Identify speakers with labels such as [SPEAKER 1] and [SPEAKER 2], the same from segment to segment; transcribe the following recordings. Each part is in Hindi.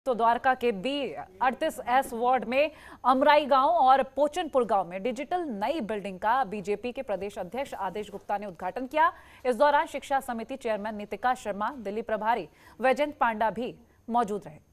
[SPEAKER 1] तो द्वारका के B38S वार्ड में अमराई गांव और पोचनपुर गांव में डिजिटल नई बिल्डिंग का बीजेपी के प्रदेश अध्यक्ष आदेश गुप्ता ने उद्घाटन किया। इस दौरान शिक्षा समिति चेयरमैन नीतिका शर्मा, दिल्ली प्रभारी वैजयंत पांडा भी मौजूद रहे।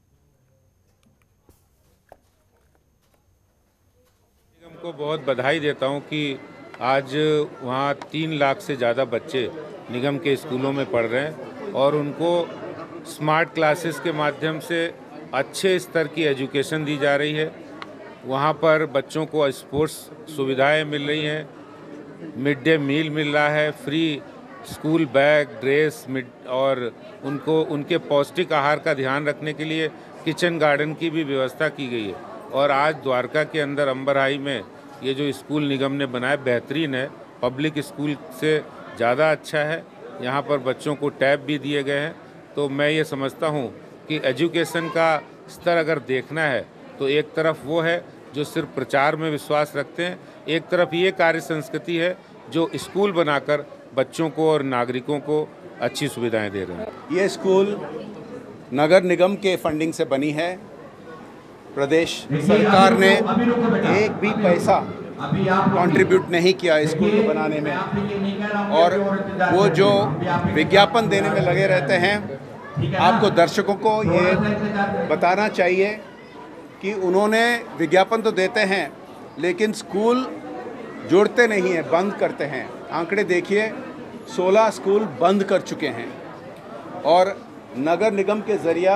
[SPEAKER 2] निगम को बहुत बधाई देता हूं कि आज वहां 3 लाख से ज़्यादा बच्चे निगम के स्कूलों में पढ़ रहे हैं और उनको स्मार्ट क्लासेस के माध्यम से अच्छे स्तर की एजुकेशन दी जा रही है। वहाँ पर बच्चों को स्पोर्ट्स सुविधाएं मिल रही हैं, मिड डे मील मिल रहा है, फ्री स्कूल बैग, ड्रेस और उनको उनके पौष्टिक आहार का ध्यान रखने के लिए किचन गार्डन की भी व्यवस्था की गई है। और आज द्वारका के अंदर अंबरहाई में ये जो स्कूल निगम ने बनाया बेहतरीन है, पब्लिक स्कूल से ज़्यादा अच्छा है। यहाँ पर बच्चों को टैब भी दिए गए हैं। तो मैं ये समझता हूँ कि एजुकेशन का स्तर अगर देखना है तो एक तरफ वो है जो सिर्फ प्रचार में विश्वास रखते हैं, एक तरफ ये कार्य संस्कृति है जो स्कूल बनाकर बच्चों को और नागरिकों को अच्छी सुविधाएं दे रहे हैं।
[SPEAKER 3] ये स्कूल नगर निगम के फंडिंग से बनी है। प्रदेश सरकार ने एक भी पैसा कंट्रीब्यूट नहीं किया स्कूल को बनाने में, और वो जो विज्ञापन देने में लगे रहते हैं, आपको दर्शकों को ये बताना चाहिए कि उन्होंने विज्ञापन तो देते हैं लेकिन स्कूल जोड़ते नहीं हैं, बंद करते हैं। आंकड़े देखिए, 16 स्कूल बंद कर चुके हैं। और नगर निगम के ज़रिया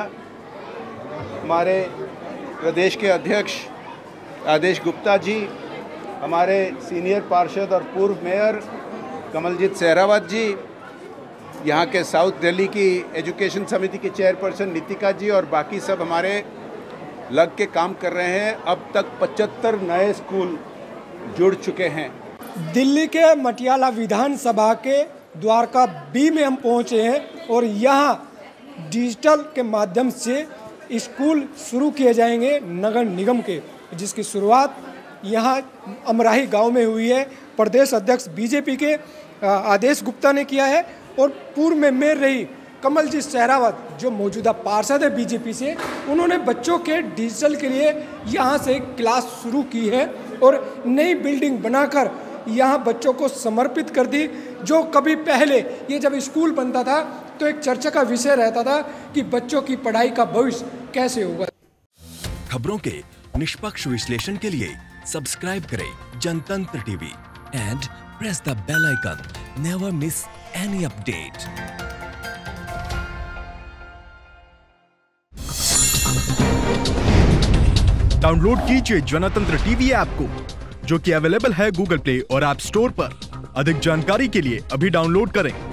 [SPEAKER 3] हमारे प्रदेश के अध्यक्ष आदेश गुप्ता जी, हमारे सीनियर पार्षद और पूर्व मेयर कमलजीत सहरावत जी, यहाँ के साउथ दिल्ली की एजुकेशन समिति की चेयरपर्सन नीतिका जी और बाकी सब हमारे लग के काम कर रहे हैं। अब तक 75 नए स्कूल जुड़ चुके हैं।
[SPEAKER 4] दिल्ली के मटियाला विधानसभा के द्वारका B में हम पहुँचे हैं और यहाँ डिजिटल के माध्यम से स्कूल शुरू किए जाएंगे नगर निगम के, जिसकी शुरुआत यहाँ अमराही गांव में हुई है। प्रदेश अध्यक्ष बीजेपी के आदेश गुप्ता ने किया है और पूर्व में मेयर रही कमलजीत सहरावत, जो मौजूदा पार्षद है बीजेपी से, उन्होंने बच्चों के डिजिटल के लिए यहाँ से क्लास शुरू की है और नई बिल्डिंग बनाकर यहाँ बच्चों को समर्पित कर दी। जो कभी पहले ये जब स्कूल बनता था तो एक चर्चा का विषय रहता था कि बच्चों की पढ़ाई का भविष्य कैसे होगा।
[SPEAKER 5] खबरों के निष्पक्ष विश्लेषण के लिए सब्सक्राइब करें Jantantra TV and press the bell icon. Never miss any update.
[SPEAKER 6] Download कीजिए जनतंत्र टीवी ऐप को, जो कि अवेलेबल है गूगल प्ले और ऐप स्टोर पर। अधिक जानकारी के लिए अभी डाउनलोड करें।